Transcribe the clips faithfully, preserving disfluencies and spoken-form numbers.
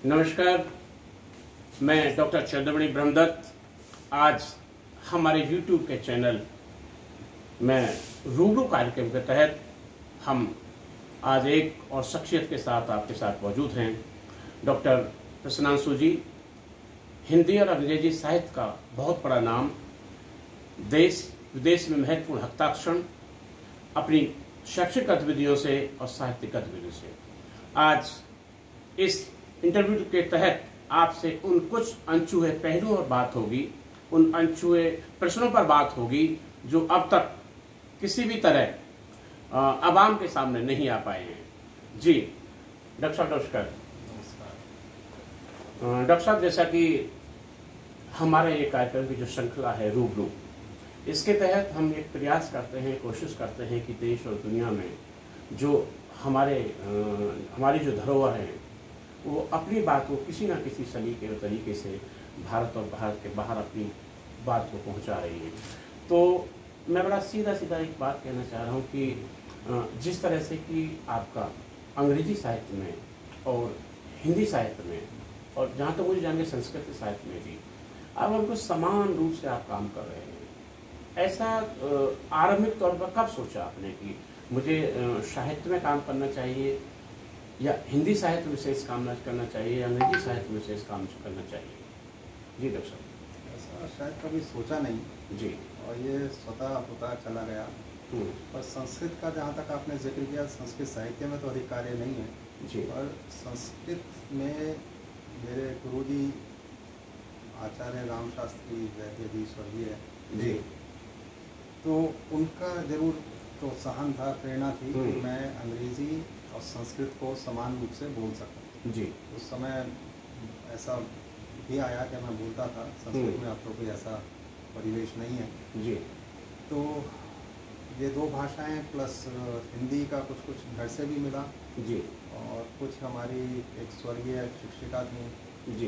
नमस्कार, मैं डॉक्टर चंद्रमणि ब्रह्मदत्त। आज हमारे यूट्यूब के चैनल में रूबरू कार्यक्रम के तहत हम आज एक और शख्सियत के साथ आपके साथ मौजूद हैं। डॉक्टर प्रसन्नांशु जी, हिंदी और अंग्रेजी साहित्य का बहुत बड़ा नाम, देश विदेश में महत्वपूर्ण हस्ताक्षर अपनी शैक्षिक गतिविधियों से और साहित्यिक गतिविधियों से। आज इस इंटरव्यू के तहत आपसे उन कुछ अनछुए पहलुओं पर बात होगी, उन अनछुए प्रश्नों पर बात होगी जो अब तक किसी भी तरह आवाम के सामने नहीं आ पाए हैं। जी डॉक्टर साहब नमस्कार। डॉक्टर साहब, जैसा कि हमारे ये कार्यक्रम की जो श्रृंखला है रूबरू, इसके तहत हम एक प्रयास करते हैं, कोशिश करते हैं कि देश और दुनिया में जो हमारे आ, हमारी जो धरोहर है वो अपनी बात को किसी न किसी सलीके और तरीके से भारत और भारत के बाहर अपनी बात को पहुंचा रही है। तो मैं बड़ा सीधा सीधा एक बात कहना चाह रहा हूं कि जिस तरह से कि आपका अंग्रेजी साहित्य में और हिंदी साहित्य में और जहाँ तक तो मुझे जान के संस्कृत साहित्य में भी अब उनको समान रूप से आप काम कर रहे हैं, ऐसा आरंभिक तौर पर कब सोचा आपने कि मुझे साहित्य में काम करना चाहिए या हिंदी साहित्य विशेष काम करना चाहिए या अंग्रेजी साहित्य विशेष काम करना चाहिए? जी डॉक्टर साहब। ऐसा शायद कभी सोचा नहीं जी, और ये स्वतः होता चला गया। पर संस्कृत का जहाँ तक आपने जिक्र किया, संस्कृत साहित्य में तो अधिक कार्य नहीं है जी, और संस्कृत में मेरे गुरुजी आचार्य राम शास्त्री वैद्य जी स्वर्गीय जी, तो उनका जरूर प्रोत्साहन था, प्रेरणा थी कि मैं अंग्रेजी और संस्कृत को समान रूप से बोल सकूं। जी, उस समय ऐसा भी आया कि मैं बोलता था, संस्कृत में अब तो कोई ऐसा परिवेश नहीं है जी। तो ये दो भाषाएं प्लस हिंदी का कुछ कुछ घर से भी मिला जी, और कुछ हमारी एक स्वर्गीय शिक्षिका थी जी,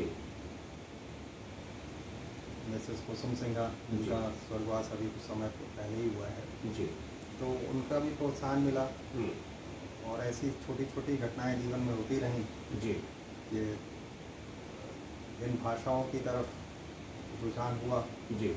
मिसेस कुसुम सिंघा, उनका स्वर्गवास अभी कुछ समय पहले ही हुआ है जी, तो उनका भी प्रोत्साहन मिला और ऐसी छोटी छोटी घटनाएं जीवन में होती रहीं जी, ये इन भाषाओं की तरफ रुझान हुआ। जी।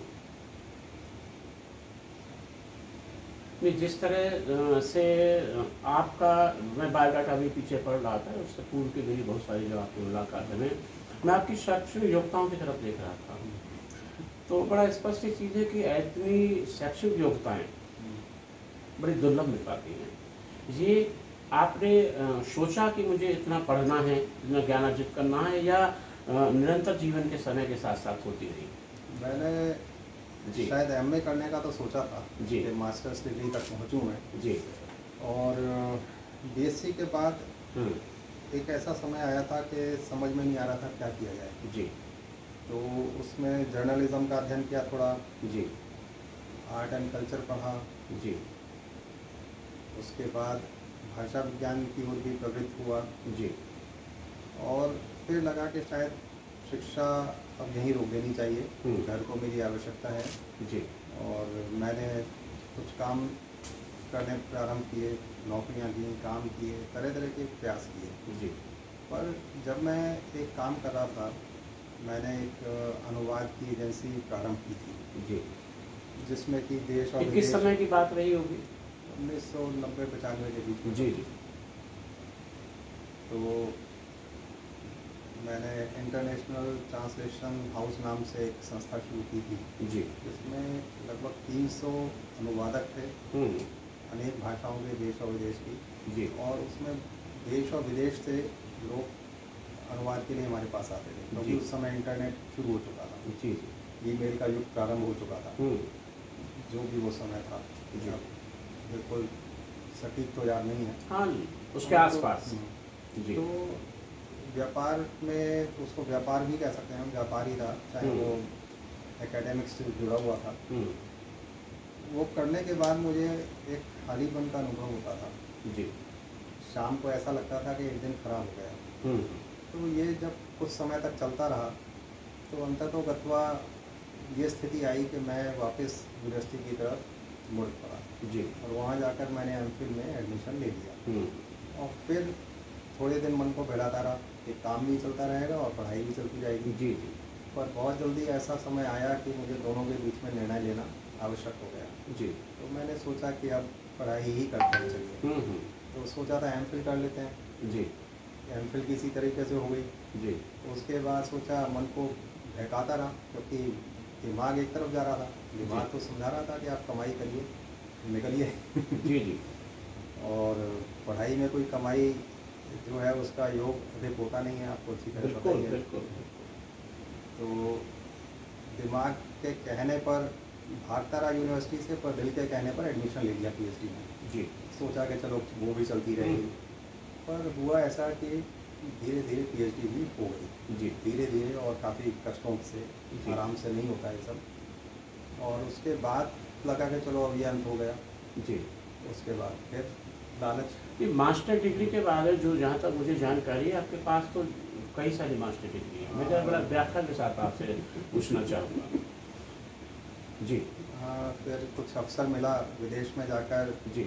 नहीं, जिस तरह से आपका, मैं बायोडाटा भी पीछे पढ़ रहा था, उससे पूर्व की मेरी बहुत सारी जो आपकी मुलाकात में मैं आपकी शैक्षिक योग्यताओं की तरफ देख रहा था तो बड़ा स्पष्ट चीज़ है कि इतनी शैक्षिक योग्यताएं बड़ी दुर्लभ मिल पाती हैं। ये आपने सोचा कि मुझे इतना पढ़ना है, इतना ज्ञान अर्जित करना है, या निरंतर जीवन के समय के साथ साथ होती रही? मैंने जी शायद एमए करने का तो सोचा था जी, कि मास्टर्स डिग्री तक पहुंचूं मैं जी, और बीएससी के बाद एक ऐसा समय आया था कि समझ में नहीं आ रहा था क्या किया जाए जी, तो उसमें जर्नलिज्म का अध्ययन किया थोड़ा जी, आर्ट एंड कल्चर पढ़ा जी, उसके बाद भाषा विज्ञान की ओर भी प्रवृत्त हुआ जी, और फिर लगा कि शायद शिक्षा अब यहीं रोक देनी चाहिए, घर को मेरी आवश्यकता है जी, और मैंने कुछ काम करने प्रारंभ किए, नौकरियां दी, काम किए, तरह तरह के प्रयास किए जी। पर जब मैं एक काम कर रहा था, मैंने एक अनुवाद की एजेंसी प्रारंभ की थी जी, जिसमें कि देश और किस समय की बात रही होगी? उन्नीस सौ नब्बे पचानवे के बीच में। जी, जी। तो मैंने इंटरनेशनल ट्रांसलेशन हाउस नाम से एक संस्था शुरू की थी जी, जिसमें लगभग तीन सौ अनुवादक थे अनेक भाषाओं के, देश और विदेश की जी, और उसमें देश और विदेश से लोग अनुवाद के लिए हमारे पास आते थे क्योंकि उस समय इंटरनेट शुरू हो चुका था, जी, ईमेल का युग प्रारंभ हो चुका था, जो भी वो समय था जी, बिल्कुल सटीक तो याद नहीं है। हाँ, उसके आसपास। जी, तो व्यापार में उसको व्यापार भी कह सकते हैं, व्यापारी था, चाहे वो एकेडमिक्स से जुड़ा हुआ था। वो करने के बाद मुझे एक खालीपन का अनुभव होता था जी, शाम को ऐसा लगता था कि एक दिन खराब हो गया। तो ये जब कुछ समय तक चलता रहा तो अंततः गत्वा ये स्थिति आई कि मैं वापस यूनिवर्सिटी की तरफ मुड़ पड़ा जी, और वहाँ जाकर मैंने एमफिल में एडमिशन ले लिया और फिर थोड़े दिन मन को बहलाता रहा कि काम भी चलता रहेगा और पढ़ाई भी चलती जाएगी। जी जी। पर बहुत जल्दी ऐसा समय आया कि मुझे दोनों के बीच में निर्णय लेना आवश्यक हो गया। जी। तो मैंने सोचा कि अब पढ़ाई ही करते हैं चलिए। तो सोचा था एम फिल कर लेते हैं। जी। एम फिल किसी तरीके से हो गई। जी। उसके बाद सोचा, मन को बहकाता रहा क्योंकि दिमाग एक तरफ जा रहा था। दिमाग तो समझा रहा था कि आप कमाई करिए, निकलिए। जी जी। और पढ़ाई में कोई कमाई जो है उसका योग अधिक होता नहीं है, आपको अच्छी तरह पता ही है। बिल्कुल। तो दिमाग के कहने पर भागता रहा यूनिवर्सिटी से, पर दिल के कहने पर एडमिशन ले लिया पीएचडी में। जी। सोचा कि चलो वो भी चलती रहेगी। पर हुआ ऐसा कि धीरे धीरे पीएचडी भी हो गई। जी। धीरे धीरे और काफ़ी कष्टों से, आराम से नहीं होता ये सब। और उसके बाद लगा कि चलो अब ये अंत हो गया। जी। उसके बाद फिर लालच। ये मास्टर डिग्री के बारे में जो जहाँ तक मुझे जानकारी है, आपके पास तो कई सारी मास्टर डिग्री है। मैं जरा बड़ा व्याख्या के साथ आपसे पूछना चाहूँगा। जी। हाँ, फिर कुछ अवसर मिला विदेश में जाकर जी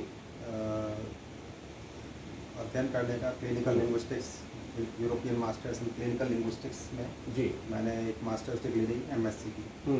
अध्ययन करने का, clinical linguistics, European masters in clinical linguistics में। जी। मैंने एक मास्टर्स डिग्री ली, एमएससी की।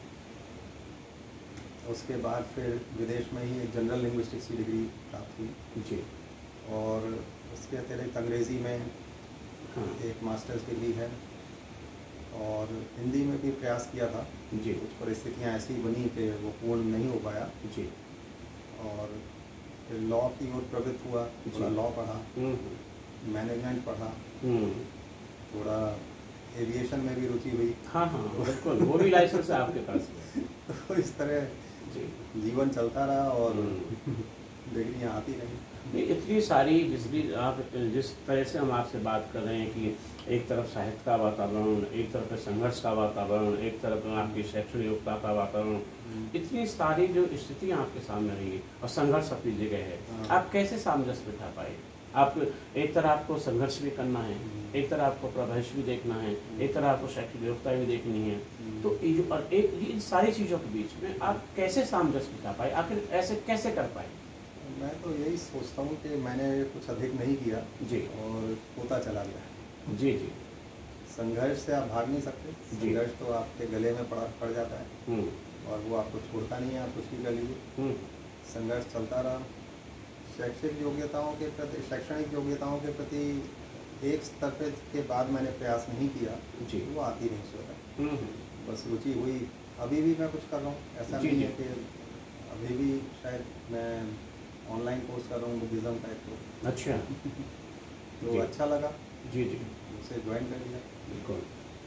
उसके बाद फिर विदेश में ही एक जनरल लिंग्विस्टिक्स की डिग्री प्राप्त हुई। जी। और उसके अतिरिक्त अंग्रेज़ी में हाँ। एक मास्टर्स डिग्री है। और हिंदी में भी प्रयास किया था। जी। कुछ परिस्थितियाँ ऐसी बनी कि वो पूर्ण नहीं हो पाया। जी। और फिर लॉ की ओर प्रवृत्त हुआ, थोड़ा लॉ पढ़ा, मैनेजमेंट पढ़ा, थोड़ा एविएशन में भी रुचि हुई। हाँ हाँ बिल्कुल, वो भी लाइसेंस है आपके पास। तो इस तरह जीवन चलता रहा और डिग्रियाँ आती रही। नहीं, इतनी सारी जिस आप जिस तरह से हम आपसे बात कर रहे हैं कि एक तरफ साहित्य का वातावरण, एक तरफ संघर्ष का वातावरण, एक तरफ आपकी शैक्षणिक योग्यता का वातावरण, इतनी सारी जो स्थितियाँ आपके सामने रही और संघर्ष अपनी जगह है, आप कैसे सामंजस्य बिठा पाए? आप एक तरह आपको संघर्ष भी करना है, एक तरह आपको प्रवेश भी देखना है, एक तरह आपको शैक्षणिक योग्यता भी देखनी है, तो और एक इन सारी चीज़ों के बीच में आप कैसे सामंजस्य बिठा पाए? आखिर ऐसे कैसे कर पाए? मैं तो यही सोचता हूँ कि मैंने कुछ अधिक नहीं किया जी, और होता चला गया। जी जी। संघर्ष से आप भाग नहीं सकते। संघर्ष तो आपके गले में पड़ा पड़ जाता है और वो आपको छोड़ता नहीं है, आप कुछ भी कर लीजिए। संघर्ष चलता रहा। शैक्षिक योग्यताओं के प्रति शैक्षणिक योग्यताओं के प्रति एक स्तर पे के बाद मैंने प्रयास नहीं किया जी, वो आती नहीं स्वतः, बस रुचि हुई। अभी भी मैं कुछ कर रहा हूँ, ऐसा नहीं है कि अभी भी शायद मैं ऑनलाइन कोर्स कर रहा हूँ बुद्धिज़्म टाइप को। अच्छा। तो अच्छा लगा जी जी, उसे ज्वाइन कर लिया। बिल्कुल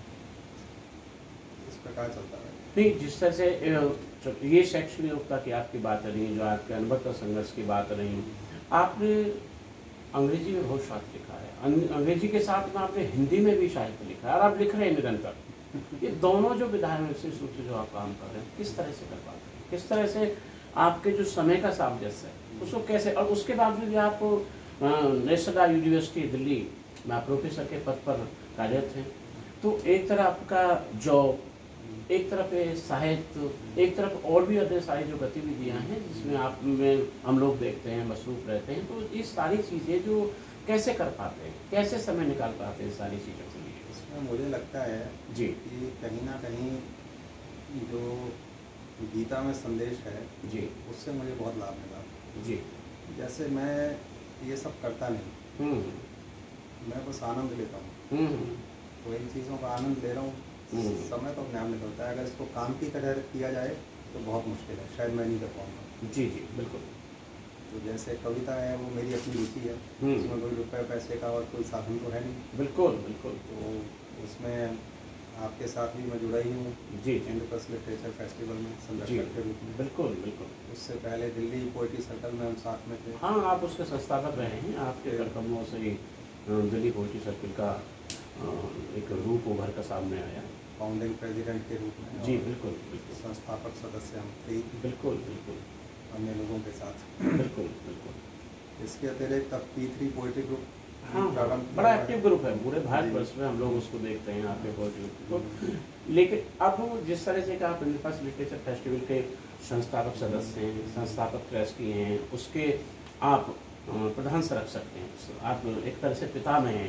इस प्रकार चलता है। नहीं, जिस तरह से ये शैक्षणिक योग्यता की आपकी बात रही, जो आपके अनुभव का संघर्ष की बात रही, आपने अंग्रेजी में बहुत साहित्य लिखा है, अंग्रेजी के साथ में आपने हिंदी में भी साहित्य लिखा है और आप लिख रहे हैं निरंतर। ये दोनों जो विधाएं विशेष रूप से जो आप काम कर रहे हैं, किस तरह से कर पाते हैं? किस तरह से आपके जो समय का सामंजस्य है उसको कैसे, और उसके बावजूद भी आप नेशनल यूनिवर्सिटी दिल्ली में आप प्रोफेसर के पद पर कार्यरत हैं, तो एक तरफ आपका जॉब, एक तरफ साहित्य, एक तरफ और भी अन्य सारी जो गतिविधियाँ हैं जिसमें आप में हम लोग देखते हैं मसरूफ रहते हैं, तो ये सारी चीज़ें जो कैसे कर पाते हैं, कैसे समय निकाल पाते हैं सारी चीज़ों के लिए? इसमें मुझे लगता है जी कि कहीं ना कहीं जो गीता में संदेश है जी, उससे मुझे बहुत लाभ मिला जी। जैसे मैं ये सब करता नहीं, मैं बस आनंद लेता हूँ, तो इन चीज़ों का आनंद ले रहा हूँ। समय तो अपने आप निकलता है। अगर इसको काम की तरह किया जाए तो बहुत मुश्किल है, शायद मैं नहीं कर पाऊँगा। जी जी बिल्कुल। तो जैसे कविता है वो मेरी अपनी रुचि है, उसमें कोई रुपये पैसे का और कोई साधन तो है नहीं। बिल्कुल बिल्कुल। तो उसमें आपके साथ भी मैं जुड़ा ही हूँ जी, इंडोपस लिटरेचर फेस्टिवल में संरक्षक के रूप में। बिल्कुल बिल्कुल। उससे पहले दिल्ली पोएट्री सर्कल में हम साथ में थे। हाँ, आप उसके संस्थापक रहे हैं। आपके कार्यक्रमों से दिल्ली पोएट्री सर्कल का एक रूप उभर का सामने आया, फाउंडिंग प्रेसिडेंट के रूप में। जी बिल्कुल बिल्कुल। संस्थापक सदस्य हम थे बिल्कुल बिल्कुल अन्य लोगों के साथ। बिल्कुल बिल्कुल। इसके अतिरिक्त अब पी थ्री पोएट्री ग्रुप हाँ, बड़ा एक्टिव ग्रुप है पूरे भारतवर्ष में, हम लोग उसको देखते हैं आपके पोएट्री ग्रुप को। लेकिन अब जिस तरह से कि आप इंडोपस लिटरेचर फेस्टिवल के संस्थापक सदस्य हैं, संस्थापक ट्रस्टी हैं, उसके आप प्रधान संरक्षक हैं, आप एक तरह से पिता में हैं,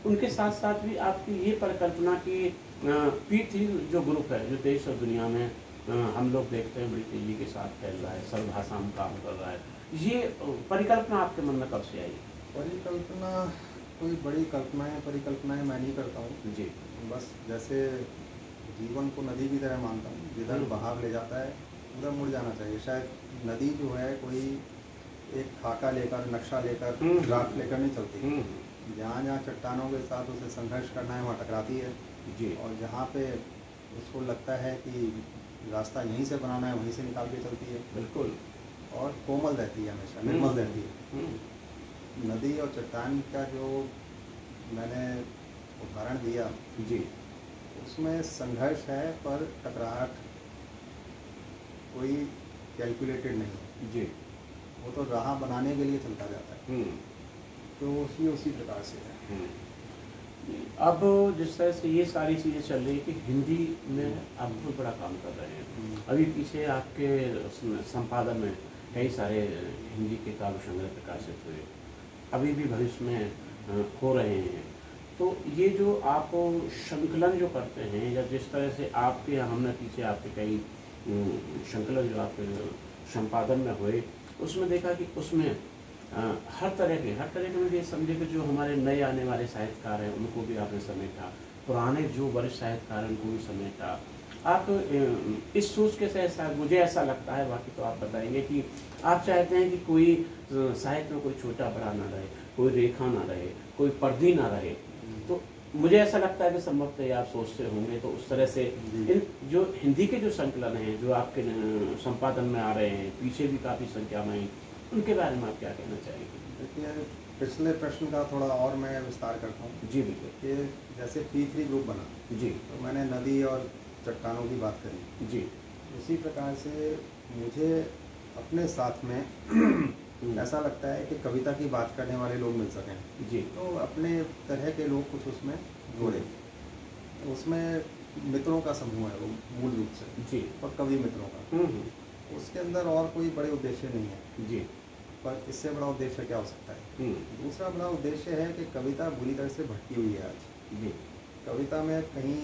उनके साथ साथ भी आपकी ये परिकल्पना की पी थ्री जो ग्रुप है, जो देश और दुनिया में आ, हम लोग देखते हैं बड़ी तेजी के साथ फैल रहा है, सर्वभाषा में काम कर रहा है, ये परिकल्पना आपके मन में कब से आई? परिकल्पना कोई बड़ी कल्पनाएं परिकल्पनाएं मैं नहीं करता हूँ जी। बस जैसे जीवन को नदी की तरह मानता हूँ, जिधर बहाव ले जाता है उधर मुड़ जाना चाहिए। शायद नदी जो है कोई एक खाका लेकर, नक्शा लेकर, ड्राफ्ट लेकर नहीं चलती। जहाँ जहाँ चट्टानों के साथ उसे संघर्ष करना है वहाँ टकराती है जी। और जहाँ पे उसको लगता है कि रास्ता यहीं से बनाना है वहीं से निकाल के चलती है। बिल्कुल। और कोमल रहती है, हमेशा निर्मल रहती है। नदी और चट्टान का जो मैंने उदाहरण दिया जी, उसमें संघर्ष है पर टकराहट कोई कैलकुलेटेड नहीं है जी। वो तो राह बनाने के लिए चलता जाता है। तो उसी उसी प्रकार से है। अब जिस तरह से ये सारी चीज़ें चल रही है कि हिंदी में आप बहुत बड़ा काम कर रहे हैं। अभी पीछे आपके संपादन में कई सारे हिंदी के काव्य संग्रह प्रकाशित हुए, अभी भी भविष्य में हो रहे हैं। तो ये जो आप संकलन जो करते हैं, या जिस तरह से आपके हमने पीछे आपके कई संकलन जो आपके संपादन में हुए, उसमें देखा कि उसमें आ, हर तरह के हर तरह के मुझे समझे कि जो हमारे नए आने वाले साहित्यकार हैं उनको भी आपने समेटा, पुराने जो वरिष्ठ साहित्यकार हैं उनको भी समेटा। आप इस सोच के साथ, मुझे ऐसा लगता है, बाकी तो आप बताएंगे, कि आप चाहते हैं कि कोई साहित्य में कोई छोटा बड़ा ना रहे, कोई रेखा ना रहे, कोई पर्दी ना रहे। तो मुझे ऐसा लगता है कि संभवतः आप सोचते होंगे, तो उस तरह से इन जो हिंदी के जो संकलन हैं जो आपके संपादन में आ रहे हैं, पीछे भी काफ़ी संख्या में, उनके बारे में आप क्या कहना चाहेंगे? देखिए, पिछले प्रश्न का थोड़ा और मैं विस्तार करता हूँ। जी बिल्कुल। कि जैसे पी थ्री ग्रुप बना जी, तो मैंने नदी और चट्टानों की बात करी जी। उसी प्रकार से मुझे अपने साथ में ऐसा लगता है कि कविता की बात करने वाले लोग मिल सकें जी, तो अपने तरह के लोग कुछ उसमें जोड़े। उसमें मित्रों का समूह है वो मूल रूप से जी, और कवि मित्रों का। उसके अंदर और कोई बड़े उद्देश्य नहीं है जी, पर इससे बड़ा उद्देश्य क्या हो सकता है? दूसरा बड़ा उद्देश्य है कि कविता बुरी तरह से भटकी हुई है आज। जी। कविता में कहीं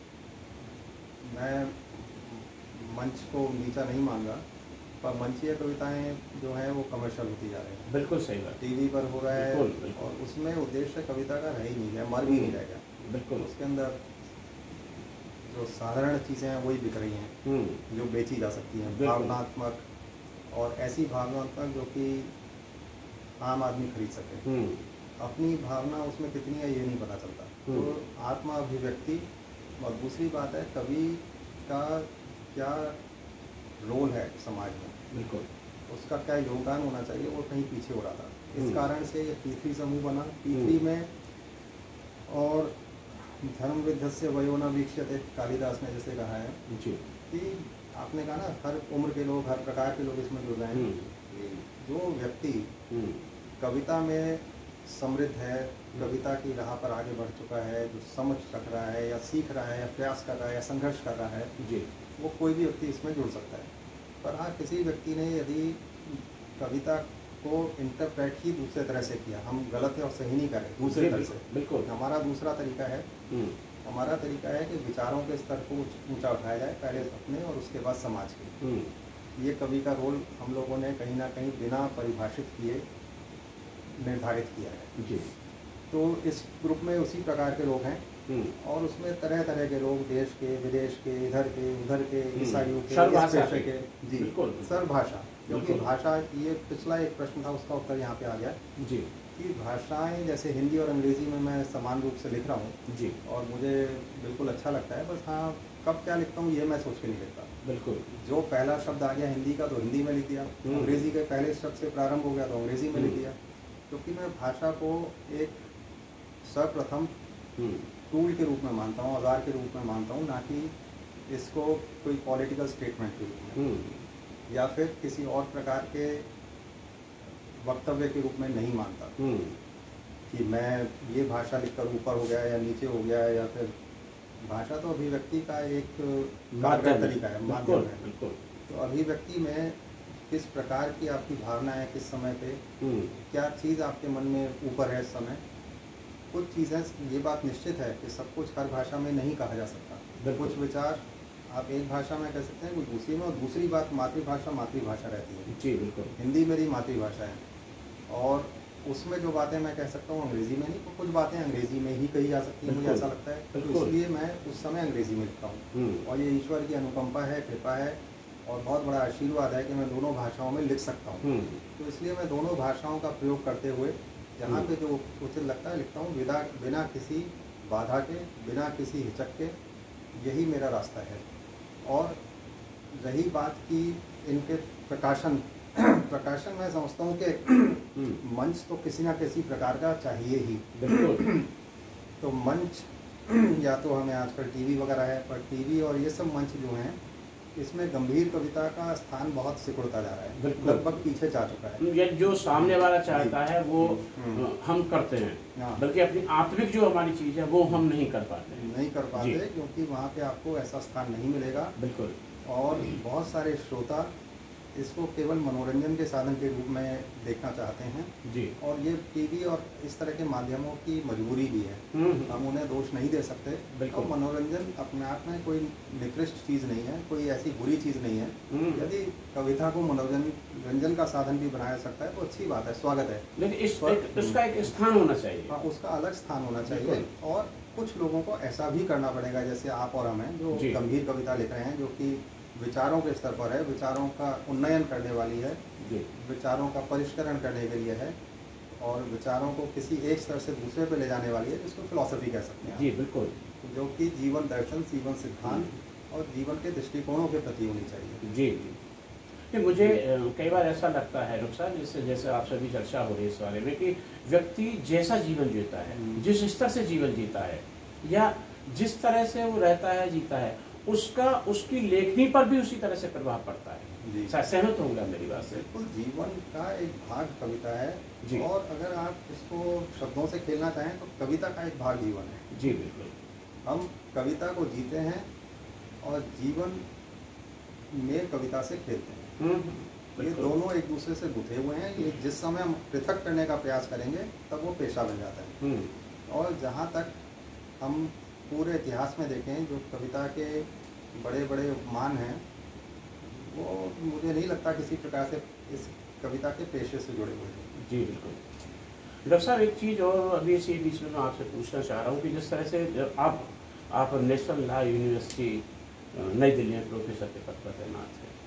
मैं मंच को नीचा नहीं मान रहा, पर मंचीय कविताएं जो हैं वो कमर्शियल होती जा रही हैं। बिल्कुल सही बात। टीवी पर हो रहा है बिल्कुल, बिल्कुल। और उसमें उद्देश्य कविता का रह ही नहीं गया, मर भी नहीं रह गया। बिल्कुल। उसके अंदर जो साधारण चीज़ें हैं वही बिक रही हैं जो बेची जा सकती हैं, भावनात्मक और ऐसी भावनात्मक जो कि आम आदमी खरीद सके। अपनी भावना उसमें कितनी है ये नहीं पता चलता। तो आत्मा अभिव्यक्ति और दूसरी बात है कवि का क्या रोल है समाज में, बिल्कुल उसका क्या योगदान होना चाहिए, वो कहीं पीछे हो रहा था। इस कारण से ये पी थ्री समूह बना। पी थ्री में और धर्म विद्धस्य वयो न वीक्ष्यते, कालिदास ने जैसे कहा है जी, कि आपने कहा ना हर उम्र के लोग, हर प्रकार के लोग इसमें जुड़ रहे हैं। जो व्यक्ति कविता में समृद्ध है, कविता की राह पर आगे बढ़ चुका है, जो समझ रख रहा है या सीख रहा है या प्रयास कर रहा है या संघर्ष कर रहा है जी, वो कोई भी व्यक्ति इसमें जुड़ सकता है। पर हाँ, किसी व्यक्ति ने यदि कविता को इंटरप्रेट ही दूसरे तरह से किया, हम गलत है और सही नहीं करें दूसरे तरह से। बिल्कुल। हमारा दूसरा तरीका है हमारा तरीका है कि विचारों के स्तर को ऊंचा उठाया जाए, पहले अपने और उसके बाद समाज के। ये कवि का रोल हम लोगों ने कहीं ना कहीं बिना परिभाषित किए निर्धारित किया है। जी। तो इस ग्रुप में उसी प्रकार के लोग हैं और उसमें तरह तरह के लोग, देश के, विदेश के, इधर के, उधर के, ईसाइयों के, इस पेशे के। जी बिल्कुल। सर्वभाषा, क्योंकि भाषा, ये पिछला एक प्रश्न था उसका उत्तर यहाँ पे आ गया जी, कि भाषाएं जैसे हिंदी और अंग्रेजी में मैं समान रूप से लिख रहा हूँ जी, और मुझे बिल्कुल अच्छा लगता है। बस हाँ, कब क्या लिखता हूँ ये मैं सोच के नहीं लिखता। बिल्कुल। जो पहला शब्द आ गया हिंदी का तो हिंदी में लिख दिया, अंग्रेजी के पहले शब्द से प्रारंभ हो गया तो अंग्रेजी में लिख दिया, क्योंकि मैं भाषा को एक सर्वप्रथम टूल के रूप में मानता हूँ, औजार के रूप में मानता हूँ, ना कि इसको कोई पॉलिटिकल स्टेटमेंट के रूप में या फिर किसी और प्रकार के वक्तव्य के रूप में नहीं मानता कि मैं ये भाषा लिखकर ऊपर हो गया या नीचे हो गया, या फिर भाषा तो अभिव्यक्ति का एक कारगर तरीका है, माध्यम है। तो अभिव्यक्ति में किस प्रकार की आपकी भावना है, किस समय पे क्या चीज़ आपके मन में ऊपर है इस समय, कुछ चीज़ें, ये बात निश्चित है कि सब कुछ हर भाषा में नहीं कहा जा सकता। कुछ विचार आप एक भाषा में कह सकते हैं, कुछ दूसरी में, और दूसरी बात मातृभाषा मातृभाषा रहती है। जी बिल्कुल। हिंदी मेरी मातृभाषा है और उसमें जो बातें मैं कह सकता हूँ अंग्रेज़ी में नहीं, तो कुछ बातें अंग्रेज़ी में ही कही जा सकती हैं, मुझे ऐसा लगता है। तो इसलिए मैं उस समय अंग्रेज़ी में लिखता हूँ और ये ईश्वर की अनुकंपा है, कृपा है और बहुत बड़ा आशीर्वाद है कि मैं दोनों भाषाओं में लिख सकता हूँ। तो इसलिए मैं दोनों भाषाओं का प्रयोग करते हुए जहाँ पे जो उचित लगता है लिखता हूँ, बिना बिना किसी बाधा के, बिना किसी हिचक के। यही मेरा रास्ता है। और रही बात की इनके प्रकाशन प्रकाशन मैं समझता हूँ कि मंच तो किसी ना किसी प्रकार का चाहिए ही। बिल्कुल। तो मंच या तो हमें आजकल टीवी वगैरह है, पर टीवी और ये सब मंच जो हैं इसमें गंभीर कविता का स्थान बहुत सिकुड़ता जा रहा है, लगभग पीछे जा चुका है। ये जो सामने वाला चाहता है वो हम करते हैं, बल्कि अपनी आत्मिक जो हमारी चीज़ है वो हम नहीं कर पाते नहीं कर पाते क्योंकि वहाँ पे आपको ऐसा स्थान नहीं मिलेगा। बिल्कुल। और बहुत सारे श्रोता इसको केवल मनोरंजन के साधन के रूप में देखना चाहते हैं जी। और ये टीवी और इस तरह के माध्यमों की मजबूरी भी है, हम उन्हें दोष नहीं दे सकते। और मनोरंजन अपने आप में कोई निकृष्ट चीज़ नहीं है, कोई ऐसी बुरी चीज़ नहीं है। यदि कविता को मनोरंजन का साधन भी बनाया सकता है तो अच्छी बात है, स्वागत है। लेकिन इस एक, उसका एक स्थान होना चाहिए। हाँ, उसका अलग स्थान होना चाहिए। और कुछ लोगों को ऐसा भी करना पड़ेगा, जैसे आप और हम हैं जो गंभीर कविता लिख रहे हैं, जो कि विचारों के स्तर पर है, विचारों का उन्नयन करने वाली है, विचारों का परिष्करण करने के लिए है और विचारों को किसी एक स्तर से दूसरे पे ले जाने वाली है, जिसको फिलॉसफी कह सकते हैं जी। बिल्कुल। जो कि जीवन दर्शन, जीवन सिद्धांत और जीवन के दृष्टिकोणों के प्रति होनी चाहिए जी जी। मुझे कई बार ऐसा लगता है डॉक्टर साहब, जैसे जैसे आपसे भी चर्चा हो रही है इस बारे में, कि व्यक्ति जैसा जीवन जीता है, जिस स्तर से जीवन जीता है या जिस तरह से वो रहता है, जीता है, उसका उसकी लेखनी पर भी उसी तरह से प्रभाव पड़ता है। सहमत होगा मेरी बात से? बिल्कुल। जीवन का एक भाग कविता है जी। और अगर आप इसको शब्दों से खेलना चाहें तो कविता का एक भाग जीवन है जी। बिल्कुल। हम कविता को जीते हैं और जीवन में कविता से खेलते हैं। ये दोनों एक दूसरे से गुथे हुए हैं। ये जिस समय हम पृथक करने का प्रयास करेंगे तब वो पेशा बन जाता है। और जहाँ तक हम पूरे इतिहास में देखें, जो कविता के बड़े बड़े उपमान हैं वो मुझे नहीं लगता किसी प्रकार से इस कविता के पेशे से जुड़े हुए हैं जी। बिल्कुल। डॉक्टर साहब, एक चीज़ और अभी इसी बीच में मैं आपसे पूछना चाह रहा हूँ कि जिस तरह से आप आप नेशनल लॉ यूनिवर्सिटी नई दिल्ली में प्रोफेसर के पद पर तैनात हैं,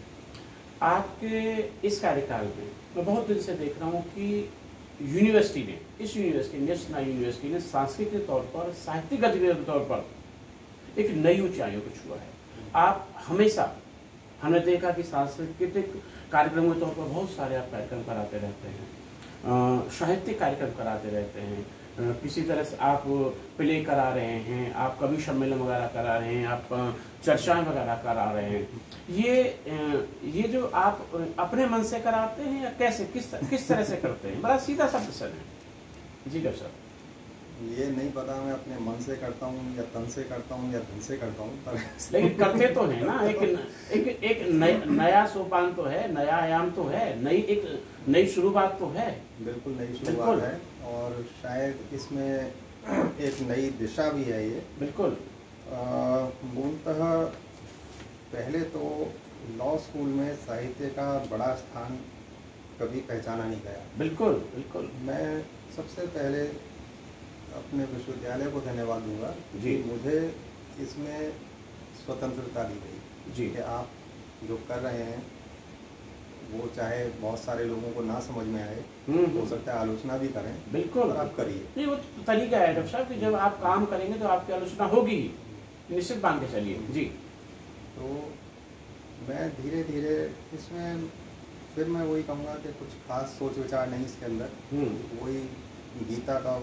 आपके इस कार्यकाल में मैं बहुत दिन से देख रहा हूँ कि यूनिवर्सिटी ने इस यूनिवर्सिटी नेशनल यूनिवर्सिटी ने सांस्कृतिक तौर पर, साहित्यिक गतिविधियों के तौर पर एक नई ऊंचाइयों को छुआ है। आप हमेशा, हमने देखा कि सांस्कृतिक कार्यक्रमों के तौर पर बहुत सारे आप कार्यक्रम कराते रहते हैं, साहित्यिक कार्यक्रम कराते रहते हैं, किसी तरह से आप प्ले करा रहे हैं, आप कवि सम्मेलन वगैरह करा रहे हैं, आप चर्चाएं वगैरह करा रहे हैं। ये ये जो आप अपने मन से कराते हैं या कैसे, किस किस तरह से करते हैं? बड़ा सीधा सा प्रश्न है जी। डॉक्टर साहब, ये नहीं पता मैं अपने मन से करता हूँ या तन से करता हूँ या धन से करता हूँ, पर लेकिन करते तो हैं ना। एक एक एक नय, नया सोपान तो है, नया आयाम तो है, नई एक नई शुरुआत तो है। बिल्कुल नई शुरुआत है और शायद इसमें एक नई दिशा भी है ये। बिल्कुल। मूलतः पहले तो लॉ स्कूल में साहित्य का बड़ा स्थान कभी पहचाना नहीं गया। बिल्कुल बिल्कुल। मैं सबसे पहले अपने विश्वविद्यालय को धन्यवाद दूंगा कि मुझे इसमें स्वतंत्रता दी गई जी। कि आप जो कर रहे हैं वो चाहे बहुत सारे लोगों को ना समझ में आए, हो सकता है आलोचना भी करें, बिल्कुल, और आप करिए। नहीं, वो तरीका है डॉक्टर साहब कि जब आप काम करेंगे तो आपकी आलोचना होगी, निश्चित मान के चलिए जी। तो मैं धीरे धीरे इसमें फिर मैं वही कहूँगा कि कुछ खास सोच विचार नहीं इसके अंदर, वही गीता का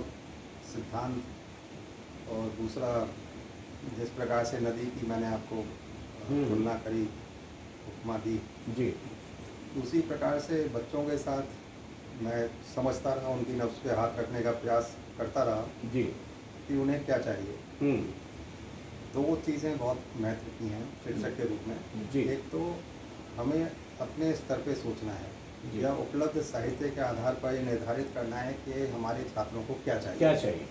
सिद्धांत और दूसरा जिस प्रकार से नदी की मैंने आपको तुलना करी, उपमा दी जी, उसी प्रकार से बच्चों के साथ मैं समझता रहा, उनकी नफ्स पे हाथ रखने का प्रयास करता रहा जी कि उन्हें क्या चाहिए। दो चीज़ें बहुत महत्व की हैं शिक्षक के रूप में जी। एक तो हमें अपने स्तर पे सोचना है या उपलब्ध साहित्य के आधार पर ये निर्धारित करना है कि हमारे छात्रों को क्या चाहिए क्या चाहिए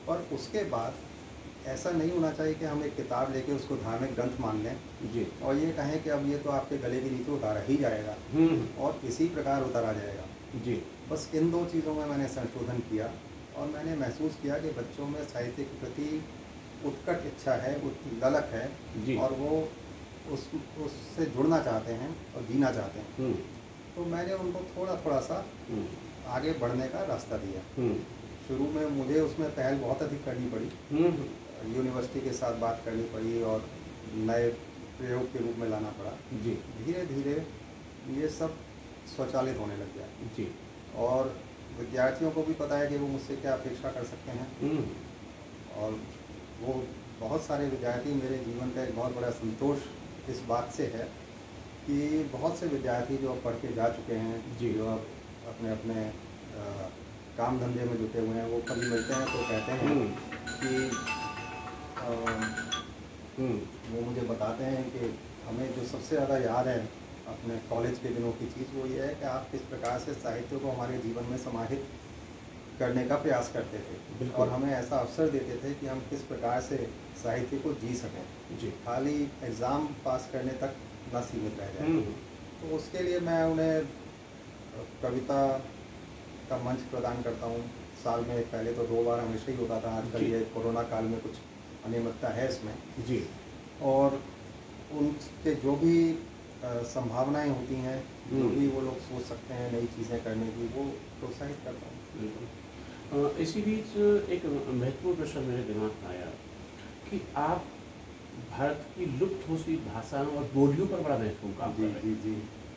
और उसके बाद ऐसा नहीं होना चाहिए कि हम एक किताब लेके उसको धार्मिक ग्रंथ मान लें जी और ये कहें कि अब ये तो आपके गले के नीचे उतारा ही जाएगा और इसी प्रकार उतारा जाएगा। जी बस इन दो चीज़ों में मैंने संशोधन किया और मैंने महसूस किया कि बच्चों में साहित्य के प्रति उत्कट इच्छा है, ललक है जी और वो उस उससे जुड़ना चाहते हैं और जीना चाहते हैं। तो मैंने उनको थोड़ा थोड़ा सा आगे बढ़ने का रास्ता दिया। शुरू में मुझे उसमें पहल बहुत अधिक करनी पड़ी, यूनिवर्सिटी के साथ बात करनी पड़ी और नए प्रयोग के रूप में लाना पड़ा। जी धीरे धीरे ये सब स्वचालित होने लग गया जी और विद्यार्थियों को भी पता है कि वो मुझसे क्या अपेक्षा कर सकते हैं और वो बहुत सारे विद्यार्थी, मेरे जीवन का एक बहुत बड़ा संतोष इस बात से है कि बहुत से विद्यार्थी जो अब पढ़ के जा चुके हैं, जी जो अब अपने अपने आ, काम धंधे में जुटे हुए हैं, वो कभी मिलते हैं तो कहते हैं कि आ, वो मुझे बताते हैं कि हमें जो सबसे ज़्यादा याद है अपने कॉलेज के दिनों की चीज़ वो ये है कि आप किस प्रकार से साहित्य को हमारे जीवन में समाहित करने का प्रयास करते थे और हमें ऐसा अवसर देते थे कि हम किस प्रकार से साहित्य को जी सकें, जी खाली एग्ज़ाम पास करने तक न सीमित रह जाए। तो उसके लिए मैं उन्हें कविता का मंच प्रदान करता हूँ। साल में पहले तो दो बार हमेशा ही होता था, आजकल ये कोरोना काल में कुछ अनियमितता है इसमें जी और उनके जो भी संभावनाएं होती हैं, जो भी वो लोग सोच सकते हैं नई चीज़ें करने की, वो प्रोत्साहित करता हूँ। इसी बीच एक महत्वपूर्ण प्रश्न मेरे दिमाग में आया कि आप भारत की लुप्त होती भाषाओं और बोलियों पर बड़ा महत्वपूर्ण काम कर रहे हैं। जी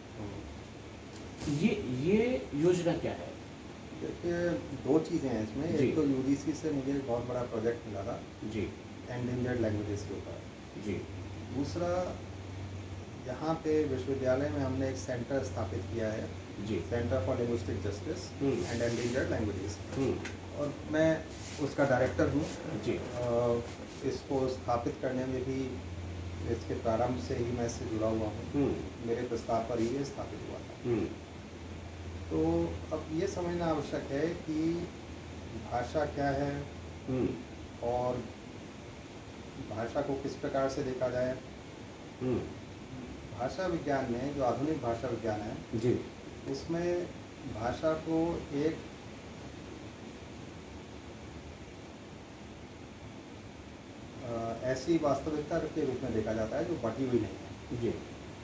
जी ये ये योजना क्या है? देखिए, दो चीज़ें हैं इसमें। एक तो यूजीसी से मुझे एक बहुत बड़ा प्रोजेक्ट मिला था जी एंडेंजर्ड लैंग्वेजेस के ऊपर जी। दूसरा, यहाँ पे विश्वविद्यालय में हमने एक सेंटर स्थापित किया है जी, centre for linguistic justice and endangered languages और मैं उसका डायरेक्टर हूँ जी। इसको स्थापित करने में भी इसके प्रारंभ से ही मैं इससे जुड़ा हुआ हूँ, मेरे प्रस्ताव पर ही ये स्थापित हुआ था। तो अब ये समझना आवश्यक है कि भाषा क्या है और भाषा को किस प्रकार से देखा जाए। भाषा विज्ञान में, जो आधुनिक भाषा विज्ञान है जी, उसमें भाषा को एक आ, ऐसी वास्तविकता के रूप में देखा जाता है जो बटी हुई नहीं है। जी।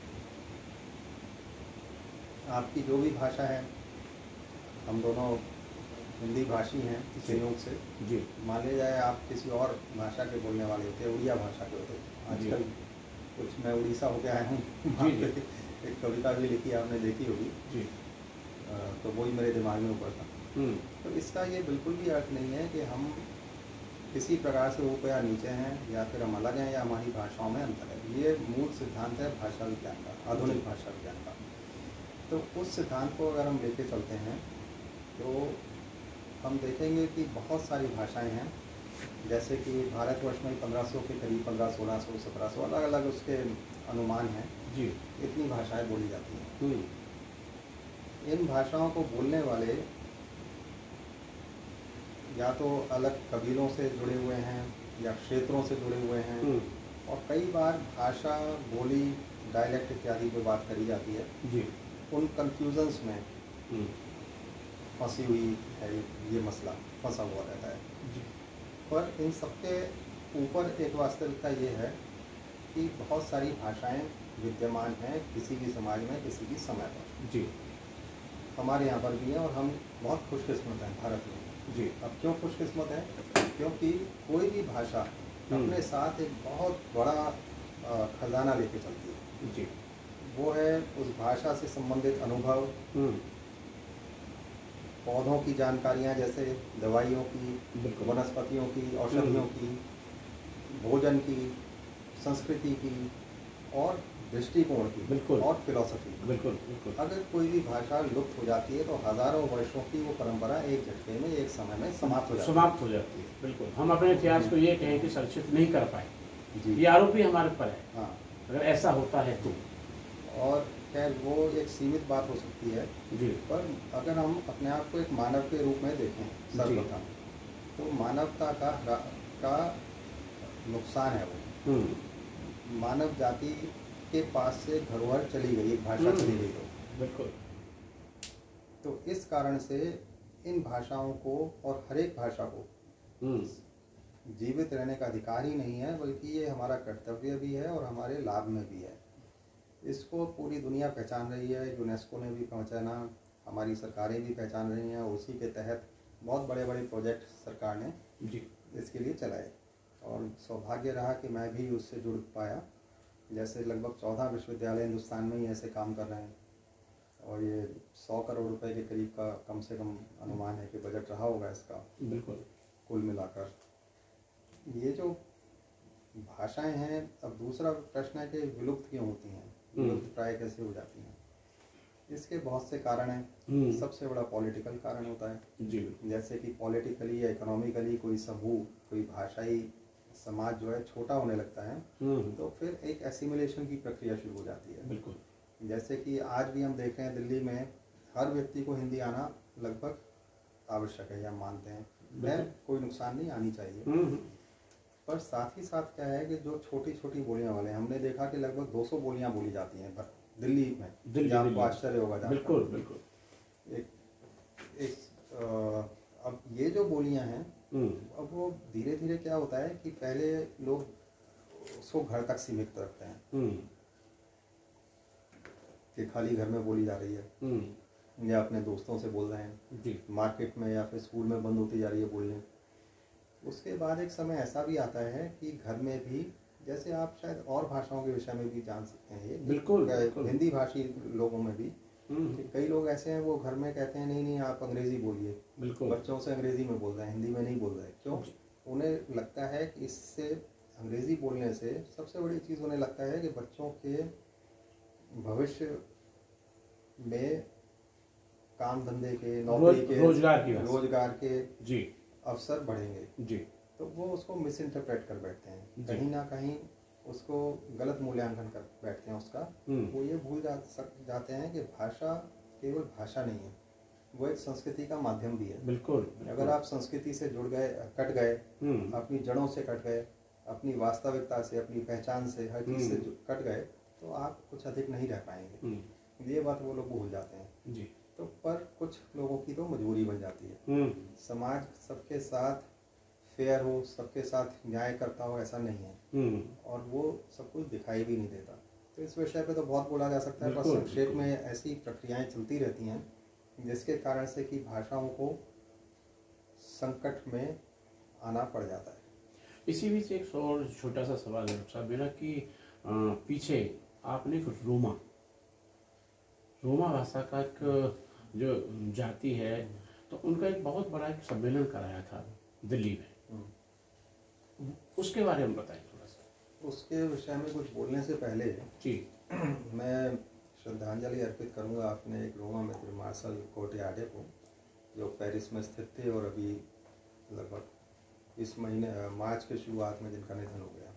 आपकी जो भी भाषा है, हम दोनों हिंदी भाषी हैं संयोग से जी। मान लिया जाए आप किसी और भाषा के बोलने वाले होते, उड़िया भाषा के होते। आजकल कुछ मैं उड़ीसा हो गया हूँ एक कविता भी लिखी आपने, देखी होगी जी। आ, तो वही मेरे दिमाग में ऊपर था। तो इसका ये बिल्कुल भी अर्थ नहीं है कि हम किसी प्रकार से ऊपर या नीचे हैं या फिर हम अलग हैं या हमारी भाषाओं में अंतर है। ये मूल सिद्धांत है भाषा विज्ञान का, आधुनिक भाषा विज्ञान का। तो उस सिद्धांत को अगर हम लेके चलते हैं तो हम देखेंगे कि बहुत सारी भाषाएं हैं, जैसे कि भारतवर्ष में पंद्रह सौ के करीब, पंद्रह सोलह सौ सत्रह सौ अलग अलग उसके अनुमान हैं जी। इतनी भाषाएं बोली जाती हैं। इन भाषाओं को बोलने वाले या तो अलग कबीलों से जुड़े हुए हैं या क्षेत्रों से जुड़े हुए हैं और कई बार भाषा, बोली, डायलेक्ट इत्यादि पे बात करी जाती है जी। उन कन्फ्यूजन्स में फंसी हुई है ये मसला, फंसा हुआ रहता है जी। पर इन सबके ऊपर एक वास्तविकता ये है कि बहुत सारी भाषाएं विद्यमान हैं किसी भी समाज में किसी भी समय पर। जी। हमारे यहाँ पर भी हैं और हम बहुत खुशकिस्मत हैं भारत में। जी। अब क्यों खुशकिस्मत है? क्योंकि कोई भी भाषा अपने साथ एक बहुत बड़ा खजाना लेके चलती है। जी। वो है उस भाषा से संबंधित अनुभव, पौधों की जानकारियाँ जैसे दवाइयों की, वनस्पतियों की, औषधियों की, भोजन की, संस्कृति की और दृष्टिकोण की, बिल्कुल, और फिलॉसफी। बिल्कुल बिल्कुल। अगर कोई भी भाषा लुप्त हो जाती है तो हजारों वर्षों की वो परंपरा एक झटके में, एक समय में समाप्त हो जाती है। समाप्त हो जाती है, बिल्कुल। हम अपने इतिहास को ये कहें कि संरक्षित नहीं कर पाए, जी। ये आरोप भी हमारे पर है। हाँ, अगर ऐसा होता है तो। और खैर वो एक सीमित बात हो सकती है जी। पर अगर हम अपने आप को एक मानव के रूप में देखें सर्वप्रथम, तो मानवता का का नुकसान है वो। मानव जाति के पास से धरोहर चली गई, भाषा चली गई। तो बिल्कुल। तो इस कारण से इन भाषाओं को और हर एक भाषा को जीवित रहने का अधिकार ही नहीं है, बल्कि ये हमारा कर्तव्य भी है और हमारे लाभ में भी है। इसको पूरी दुनिया पहचान रही है, यूनेस्को ने भी पहचाना, हमारी सरकारें भी पहचान रही हैं। उसी के तहत बहुत बड़े बड़े प्रोजेक्ट सरकार ने जी इसके लिए चलाए और सौभाग्य रहा कि मैं भी उससे जुड़ पाया। जैसे लगभग चौदह विश्वविद्यालय हिंदुस्तान में ही ऐसे काम कर रहे हैं और ये सौ करोड़ रुपए के करीब का कम से कम अनुमान है कि बजट रहा होगा इसका बिल्कुल कुल मिलाकर। ये जो भाषाएं हैं, अब दूसरा प्रश्न है कि विलुप्त क्यों होती हैं, विलुप्त प्राय कैसे हो जाती हैं। इसके बहुत से कारण हैं। सबसे बड़ा पॉलिटिकल कारण होता है जी। जैसे कि पॉलिटिकली या इकोनॉमिकली कोई समूह, कोई भाषाई समाज जो है छोटा होने लगता है, तो फिर एक एसिमिलेशन की प्रक्रिया शुरू हो जाती है। बिल्कुल। जैसे कि आज भी हम देख रहे हैं दिल्ली में हर व्यक्ति को हिंदी आना लगभग आवश्यक है, या मानते हैं है, कोई नुकसान नहीं, आनी चाहिए। पर साथ ही साथ क्या है कि जो छोटी छोटी बोलियां वाले, हमने देखा कि लगभग दो सौ बोलियां बोली जाती हैं दिल्ली में। दिल्ली, आपको आश्चर्य होगा। बिल्कुल बिल्कुल। एक, एक आ, अब ये जो बोलियां हैं, अब वो धीरे धीरे क्या होता है कि पहले लोग उसको घर तक सीमित रखते हैं कि खाली घर में बोली जा रही है, या अपने दोस्तों से बोल रहे हैं जी। मार्केट में या फिर स्कूल में बंद होती जा रही है बोलने। उसके बाद एक समय ऐसा भी आता है कि घर में भी, जैसे आप शायद और भाषाओं के विषय में भी जान सकते हैं ये, बिल्कुल, बिल्कुल। हिंदी भाषी लोगों में भी कि कई लोग ऐसे हैं वो घर में कहते हैं नहीं नहीं आप अंग्रेजी बोलिए, बच्चों से अंग्रेजी में बोल रहे हैं, हिंदी में नहीं बोल रहे। क्यों? उन्हें लगता है कि इससे अंग्रेजी बोलने से सबसे बड़ी चीज़ उन्हें लगता है कि बच्चों के भविष्य में काम धंधे के, नौकरी के, रोजगार की रोजगार के जी अवसर बढ़ेंगे जी। तो वो उसको मिस इंटरप्रेट कर बैठते हैं, कहीं ना कहीं उसको गलत मूल्यांकन कर बैठते हैं उसका। वो ये भूल जा सक जाते हैं कि भाषा केवल भाषा नहीं है, वो एक संस्कृति का माध्यम भी है। बिल्कुल। अगर आप संस्कृति से जुड़ गए, कट गए, अपनी जड़ों से कट गए, अपनी वास्तविकता से, अपनी पहचान से, हर चीज से कट गए, तो आप कुछ अधिक नहीं रह पाएंगे। ये बात वो लोग भूल जाते हैं जी। तो पर कुछ लोगों की तो मजबूरी बन जाती है। समाज सबके साथ फेयर हो, सबके साथ न्याय करता हो, ऐसा नहीं है, और वो सब कुछ दिखाई भी नहीं देता। तो इस विषय पे तो बहुत बोला जा सकता है, पर संक्षेप में ऐसी प्रक्रियाएं चलती रहती हैं जिसके कारण से कि भाषाओं को संकट में आना पड़ जाता है। इसी बीच एक और छोटा सा सवाल है साहब मेरा कि पीछे आपने रोमा रोमा भाषा का एक जो जाति है, तो उनका एक बहुत बड़ा एक सम्मेलन कराया था दिल्ली में, उसके बारे में बताएं थोड़ा सा। उसके विषय में कुछ बोलने से पहले जी मैं श्रद्धांजलि अर्पित करूंगा अपने एक रोमा मित्र मार्शल कोटियाडे को, जो पेरिस में स्थित थे और अभी लगभग इस महीने मार्च के शुरुआत में जिनका निधन हो गया।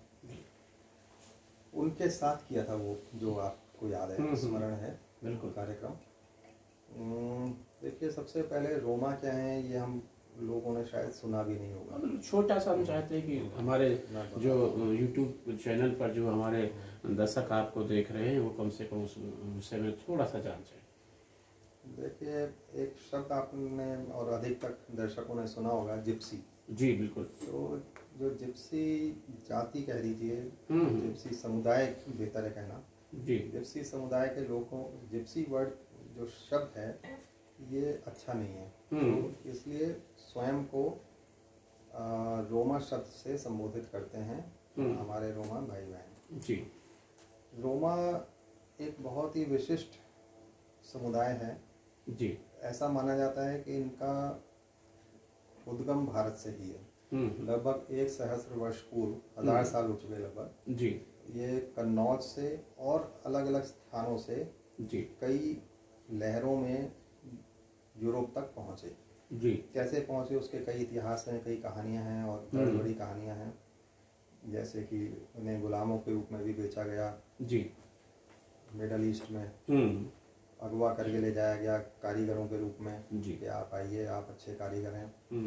उनके साथ किया था वो, जो आपको याद है, स्मरण है बिल्कुल कार्यक्रम। देखिए, सबसे पहले रोमा क्या है ये हम लोगों ने शायद सुना भी नहीं होगा। छोटा सा हम चाहते हैं कि हमारे जो यूट्यूब चैनल पर जो हमारे दर्शक आपको देख रहे हैं वो कम से कम उस विषय में थोड़ा सा जान जाए। देखिए, एक शब्द आपने और अधिक तक दर्शकों ने सुना होगा, जिप्सी। जी बिल्कुल। तो जो जिप्सी जाति कह दीजिए, जिप्सी समुदाय बेहतर है कहना जी, जिप्सी समुदाय के लोगों, जिप्सी वर्ड जो शब्द है ये अच्छा नहीं है, तो इसलिए स्वयं को आ, रोमा शब्द से संबोधित करते हैं हमारे रोमा भाई बहन जी। रोमा एक बहुत ही विशिष्ट समुदाय है जी। ऐसा माना जाता है कि इनका उद्गम भारत से ही है। लगभग एक सहस्त्र वर्ष पूर्व, हजार साल हो चुके लगभग जी। ये कन्नौज से और अलग अलग स्थानों से जी कई लहरों में यूरोप तक पहुँचे जी। कैसे पहुँचे उसके कई इतिहास हैं, कई कहानियाँ हैं और बड़ी बड़ी कहानियाँ हैं। जैसे कि उन्हें गुलामों के रूप में भी बेचा गया जी, मिडल ईस्ट में अगवा करके ले जाया गया कारीगरों के रूप में जी, कि आप आइए, आप अच्छे कारीगर हैं।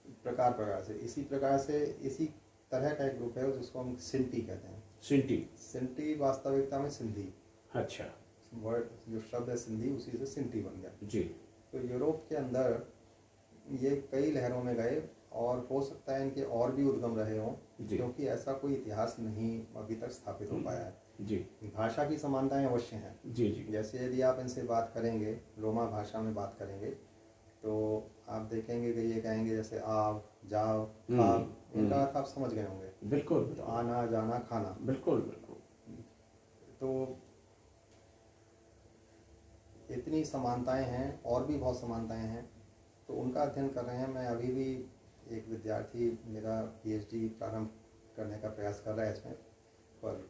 प्रकार प्रकार से इसी प्रकार से इसी तरह का एक ग्रुप है जिसको हम सिंटी कहते हैं। सिंटी सिंटी वास्तविकता में सिंधी, अच्छा, वर्ड जो शब्द है सिंधी उसी से सिंटी बन गया जी। तो यूरोप के अंदर ये कई लहरों में गए और हो सकता है इनके और भी उद्गम रहे हों, क्योंकि ऐसा कोई इतिहास नहीं अभी तक स्थापित हो पाया है। जी। भाषा की समानताएं अवश्य हैं। जी जी। जैसे यदि आप इनसे बात करेंगे, रोमा भाषा में बात करेंगे, तो आप देखेंगे कि ये कहेंगे जैसे आओ, जाओ, खाओ, इनका अर्थ आप समझ गए होंगे। बिल्कुल। तो आना, जाना, खाना। बिल्कुल बिल्कुल। तो इतनी समानताएं हैं और भी बहुत समानताएं हैं, तो उनका अध्ययन कर रहे हैं। मैं अभी भी एक विद्यार्थी मेरा पीएचडी प्रारंभ करने का प्रयास कर रहा है इसमें, पर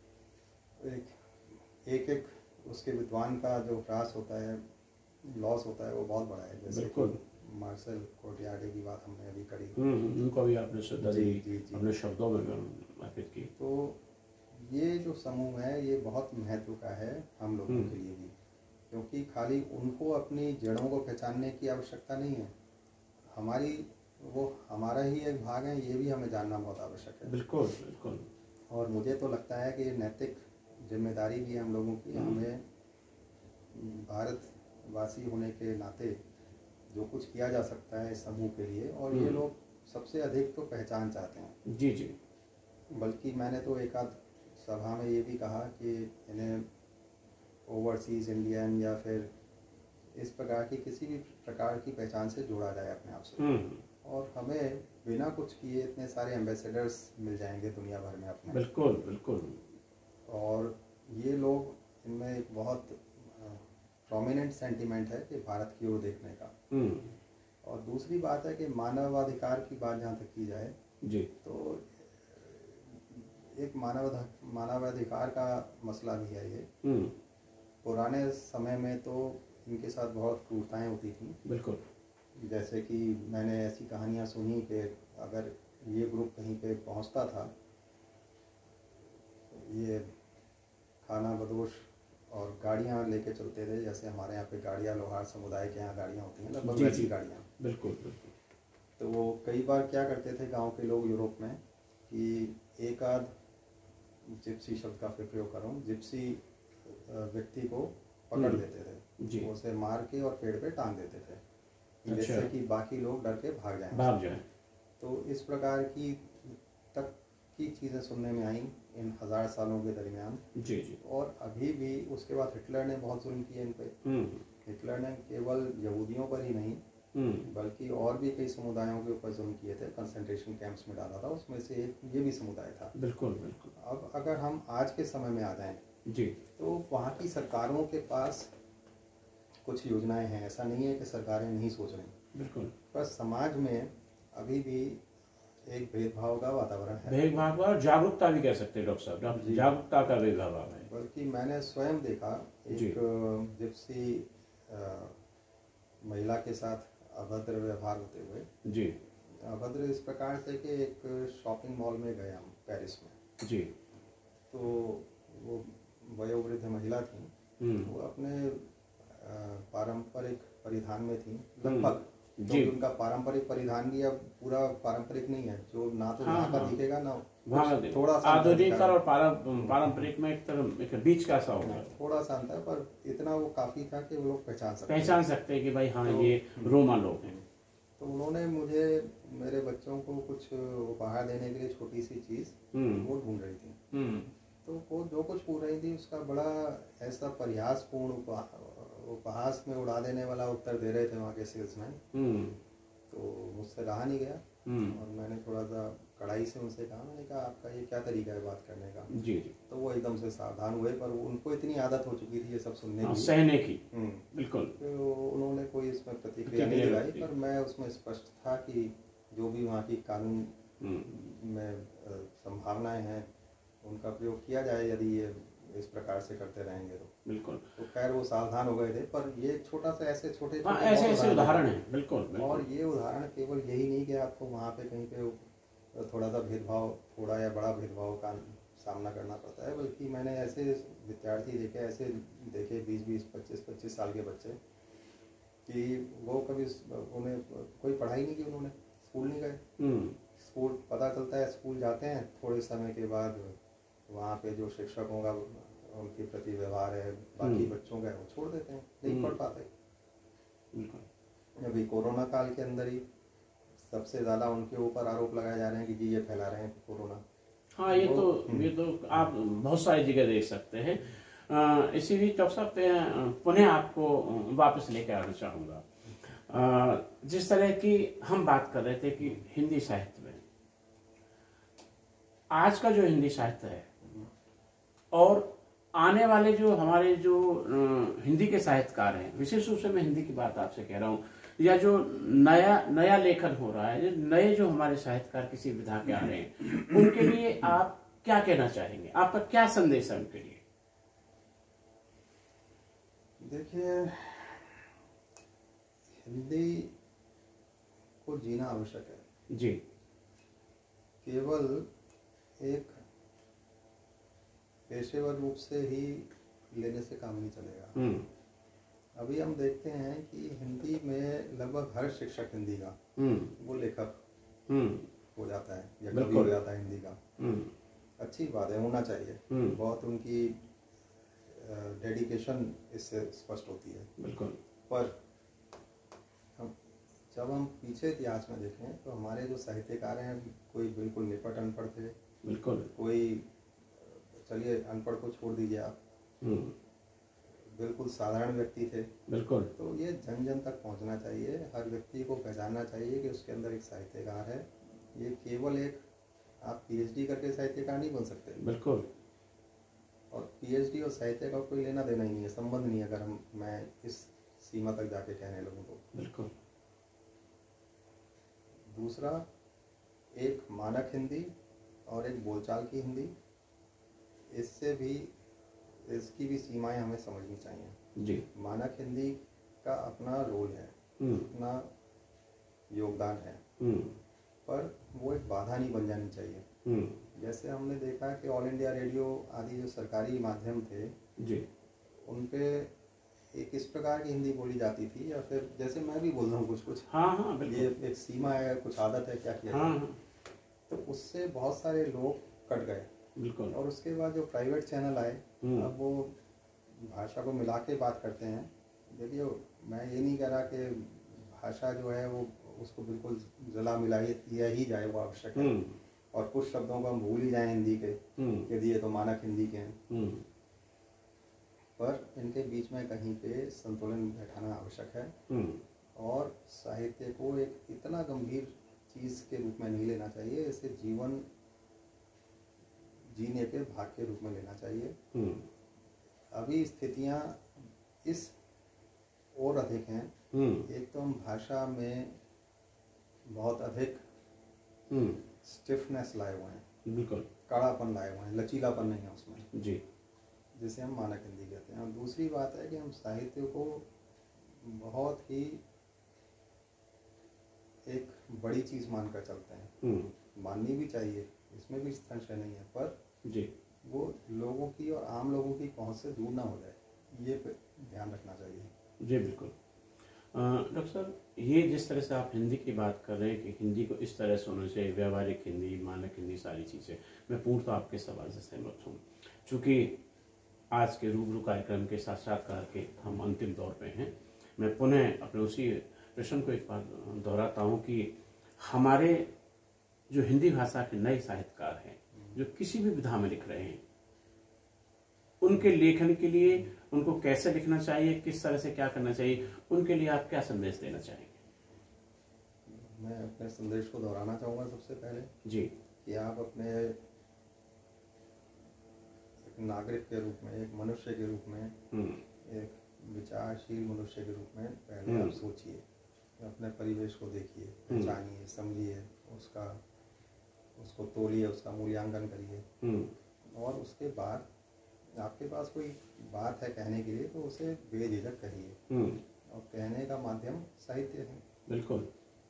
एक एक एक उसके विद्वान का जो ह्रास होता है, लॉस होता है, वो बहुत बड़ा है। जैसे बिल्कुल। मार्शल कोटियाडे की बात हमने अभी करी, उनको भी आपने श्रद्धा दी, जी जी जी अपने शब्दों में अर्पित की। तो ये जो समूह है ये बहुत महत्व का है हम लोगों के लिए भी, क्योंकि खाली उनको अपनी जड़ों को पहचानने की आवश्यकता नहीं है, हमारी वो हमारा ही एक भाग है, ये भी हमें जानना बहुत आवश्यक है। बिल्कुल बिल्कुल। और मुझे तो लगता है कि नैतिक जिम्मेदारी भी है हम लोगों की, हमें भारतवासी होने के नाते जो कुछ किया जा सकता है इस समूह के लिए। और ये लोग सबसे अधिक तो पहचान चाहते हैं। जी जी। बल्कि मैंने तो एक आध सभा में ये भी कहा कि इन्हें ओवरसीज इंडियन या फिर इस प्रकार की किसी भी प्रकार की पहचान से जोड़ा जाए अपने आप से, और हमें बिना कुछ किए इतने सारे एम्बेसडर्स मिल जाएंगे दुनिया भर में अपने। बिल्कुल बिल्कुल। और ये लोग, इनमें एक बहुत प्रोमिनेंट सेंटीमेंट है कि भारत की ओर देखने का। और दूसरी बात है कि मानवाधिकार की बात जहाँ तक की जाए जी, तो एक मानव मानवाधिकार का मसला भी है ये। पुराने समय में तो इनके साथ बहुत क्रूरताएं होती थी। बिल्कुल। जैसे कि मैंने ऐसी कहानियां सुनी कि अगर ये ग्रुप कहीं पे पहुंचता था, ये खाना बदोश और गाड़ियां लेके चलते थे। जैसे हमारे यहाँ पे गाड़ियां, लोहार समुदाय के यहाँ गाड़ियां होती हैं, लगभग वैसी गाड़ियां। बिल्कुल बिल्कुल। तो वो कई बार क्या करते थे गांव के लोग यूरोप में कि एक आध जिप्सी शब्द का फिर प्रयोग कर रहा हूँ, जिप्सी व्यक्ति को पकड़ लेते थे, उसे मार के और पेड़ पे टांग देते थे, अच्छा, जिससे कि बाकी लोग डर के भाग जाएं भाग जाएं। तो इस प्रकार की तक की चीज़ें सुनने में आई इन हजार सालों के दरमियान। जी जी। और अभी भी उसके बाद हिटलर ने बहुत जुल्म किए इन पे। हिटलर ने केवल यहूदियों पर ही नहीं बल्कि और भी कई समुदायों के ऊपर जुल्म किए थे, कंसंट्रेशन कैंप्स में डाला था, उसमें से एक ये भी समुदाय था। बिल्कुल बिल्कुल। अब अगर हम आज के समय में आ जाएं जी, तो वहाँ की सरकारों के पास कुछ योजनाएं हैं, ऐसा नहीं है कि सरकारें नहीं सोच रही। बिल्कुल। पर समाज में अभी भी एक भेदभाव का वातावरण है। भेदभाव और जागरूकता भी कह सकते हैं डॉक्टर साहब, जागरूकता का भेदभाव है। बल्कि मैंने स्वयं देखा एक जिप्सी महिला के साथ अभद्र व्यवहार होते हुए। जी। अभद्र इस प्रकार से कि एक शॉपिंग मॉल में गए हम पेरिस में। जी। तो वो वयोवृद्ध महिला थी, वो अपने पारंपरिक परिधान में थी लगभग, तो उनका पारंपरिक परिधान भी अब पूरा पारंपरिक नहीं है, जो ना तो वहाँ का दिखेगा ना थोड़ा सा आधुनिक और पारंपरिक में एक तरह एक बीच का सा होगा, थोड़ा सा अंतर, पर इतना वो काफी था कि वो लोग पहचान सकते पहचान सकते हैं कि भाई हाँ ये रोमा लोग हैं। तो उन्होंने मुझे, मेरे बच्चों को कुछ उपहार देने के लिए छोटी सी चीज वो ढूंढ रही थी। तो वो जो कुछ पूछ रही थी उसका बड़ा ऐसा प्रयासपूर्ण उपहास में उड़ा देने वाला उत्तर दे रहे थे वहाँ के सेल्समैन। तो मुझसे रहा नहीं गया और मैंने थोड़ा सा कड़ाई से उनसे कहा, मैंने कहा आपका ये क्या तरीका है बात करने का। जी जी। तो वो एकदम से सावधान हुए, पर उनको इतनी आदत हो चुकी थी ये सब सुनने की, सहने की। बिल्कुल। तो उन्होंने कोई इसमें प्रतिक्रिया नहीं दिलाई, पर मैं उसमें स्पष्ट था कि जो भी वहाँ की कानून में संभावनाएं हैं उनका प्रयोग किया जाए यदि ये इस प्रकार से करते रहेंगे तो। बिल्कुल। तो खैर वो सावधान हो गए थे, पर ये छोटा सा ऐसे छोटे हाँ, ऐसे ऐसे उदाहरण है। बिल्कुल, बिल्कुल। और ये उदाहरण केवल यही नहीं कि आपको वहाँ पे कहीं पे थोड़ा सा भेदभाव, थोड़ा या बड़ा भेदभाव का सामना करना पड़ता है, बल्कि मैंने ऐसे विद्यार्थी देखे, ऐसे देखे बीस बीस पच्चीस पच्चीस साल के बच्चे कि वो कभी उन्हें कोई पढ़ाई नहीं की उन्होंने, स्कूल नहीं गए। स्कूल पता चलता है स्कूल जाते हैं, थोड़े समय के बाद वहाँ पे जो शिक्षकों का उनके प्रति व्यवहार है बाकी बच्चों का वो छोड़ देते हैं, नहीं पढ़ पाते। अभी कोरोना काल के अंदर ही सबसे ज़्यादा उनके ऊपर आरोप लगाए जा रहे हैं कि जी ये फैला रहे हैं कोरोना। हाँ, ये तो ये तो आप बहुत सारी जगह देख सकते हैं। इसीलिए डॉक्टर साहब पुनः आपको वापस लेकर आना चाहूँगा। जिस तरह की हम बात कर रहे थे कि हिंदी साहित्य में आज का जो हिंदी साहित्य है और आने वाले जो हमारे जो हिंदी के साहित्यकार हैं, विशेष रूप से मैं हिंदी की बात आपसे कह रहा हूँ, या जो नया नया लेखन हो रहा है, नए जो हमारे साहित्यकार किसी विधा के आ रहे हैं, उनके लिए आप क्या कहना चाहेंगे? आपका क्या संदेश है उनके लिए? देखिए, हिंदी को जीना आवश्यक है जी। केवल एक पेशेवर रूप से ही लेने से काम नहीं चलेगा। अभी हम देखते हैं कि हिंदी में लगभग हर शिक्षक हिंदी का वो लेखक हो जाता है या कवि हो जाता है हिंदी का। अच्छी बात है, होना चाहिए। बहुत उनकी डेडिकेशन इससे स्पष्ट होती है। बिल्कुल। पर हम जब हम पीछे इतिहास में देखें तो हमारे जो साहित्यकार हैं, कोई बिल्कुल निपट अनपढ़ थे, बिल्कुल कोई, चलिए अनपढ़ को छोड़ दीजिए आप, बिल्कुल साधारण व्यक्ति थे। बिल्कुल। तो ये जन जन तक पहुंचना चाहिए, हर व्यक्ति को पहचानना चाहिए कि उसके अंदर एक साहित्यकार है। ये केवल एक आप पीएचडी करके साहित्यकार नहीं बन सकते। बिल्कुल। और पीएचडी और साहित्य का कोई लेना देना ही नहीं है, संबंध नहीं है, अगर हम मैं इस सीमा तक जाके कहने लगूँ तो। बिल्कुल। दूसरा, एक मानक हिंदी और एक बोलचाल की हिंदी, इससे भी इसकी भी सीमाएं हमें समझनी चाहिए। जी। मानक हिंदी का अपना रोल है, अपना योगदान है, पर वो एक बाधा नहीं बन जानी चाहिए। जैसे हमने देखा कि ऑल इंडिया रेडियो आदि जो सरकारी माध्यम थे, जी, उन पे एक इस प्रकार की हिंदी बोली जाती थी, या फिर जैसे मैं भी बोल रहा हूँ कुछ कुछ, हाँ हाँ बिल्कुल, ये एक सीमा है, कुछ आदत है, क्या किया, हाँ हाँ, तो उससे बहुत सारे लोग कट गए। बिल्कुल। और उसके बाद जो प्राइवेट चैनल आए, अब वो भाषा को मिला के बात करते हैं। देखिए, मैं ये नहीं कह रहा कि भाषा जो है वो उसको बिल्कुल जला मिलाई दिया ही जाए, वो आवश्यक है, और कुछ शब्दों को हम भूल ही जाएं हिंदी के, यदि ये तो मानक हिंदी के हैं, पर इनके बीच में कहीं पे संतुलन बैठाना आवश्यक है। और साहित्य को एक इतना गंभीर चीज के रूप में नहीं लेना चाहिए, इसे जीवन जीने के भाग के रूप में लेना चाहिए। अभी स्थितियां इस और अधिक हैं। एक तो हम भाषा में बहुत अधिक स्टिफनेस लाए हुए हैं, बिल्कुल कड़ापन लाए हुए हैं, लचीलापन नहीं है उसमें, जी, जिसे हम मानक हिंदी कहते हैं। और दूसरी बात है कि हम साहित्य को बहुत ही एक बड़ी चीज मानकर चलते हैं, माननी भी चाहिए, इसमें भी संशय नहीं है, पर जी वो लोगों की और आम लोगों की पहुंच से दूर ना हो जाए, ये ध्यान रखना चाहिए। जी बिल्कुल। डॉक्टर साहब, ये जिस तरह से आप हिंदी की बात कर रहे हैं कि हिंदी को इस तरह से होना चाहिए, व्यावहारिक हिंदी, मानक हिंदी, सारी चीज़ें, मैं पूर्णतः आपके सवाल से सहमत हूँ। चूँकि आज के रूबरू कार्यक्रम के साक्षात्कार के हम अंतिम दौर पे हैं, मैं पुनः अपने उसी प्रश्न को एक बार दोहराता हूँ कि हमारे जो हिंदी भाषा के नए साहित्यकार हैं, जो किसी भी विधा में लिख रहे हैं, उनके लेखन के लिए उनको कैसे लिखना चाहिए, किस तरह से क्या करना चाहिए, उनके लिए आप क्या संदेश देना चाहेंगे? मैं अपने संदेश को दोहराना चाहूँगा सबसे पहले, जी, कि आप अपने एक नागरिक के रूप में, एक मनुष्य के रूप में, एक विचारशील मनुष्य के रूप में पहले आप सोचिए, अपने परिवेश को देखिए, पहचानिए, समझिए, उसका उसको तोलिए, उसका मूल्यांकन करिए, और उसके बाद आपके पास कोई बात है कहने के लिए तो उसे बेझिझक कहिए, और कहने का माध्यम साहित्य है। बिल्कुल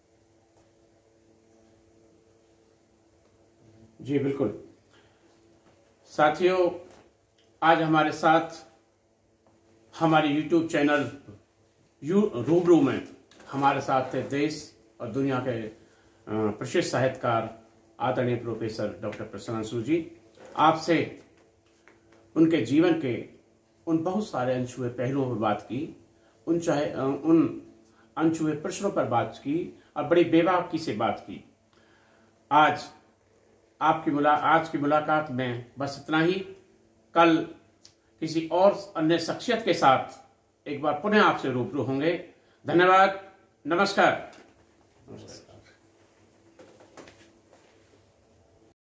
जी, बिल्कुल। साथियों, आज हमारे साथ हमारे यूट्यूब चैनल यू रूबरू में हमारे साथ थे देश और दुनिया के प्रसिद्ध साहित्यकार आदरणीय प्रोफेसर डॉक्टर प्रसन्नांशु जी, आपसे उनके जीवन के उन बहुत सारे अनछुए पहलुओं पर बात की, उन चाहे उन अनछुए प्रश्नों पर बात की और बड़ी बेबाकी से बात की। आज आपकी मुला आज की मुलाकात में बस इतना ही। कल किसी और अन्य शख्सियत के साथ एक बार पुनः आपसे रूबरू होंगे। धन्यवाद। नमस्कार। नमस्कार।